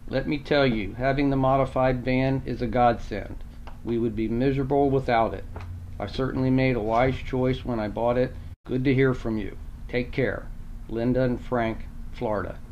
Let me tell you, having the modified van is a godsend. We would be miserable without it. I certainly made a wise choice when I bought it. Good to hear from you. Take care. Linda and Frank, Florida.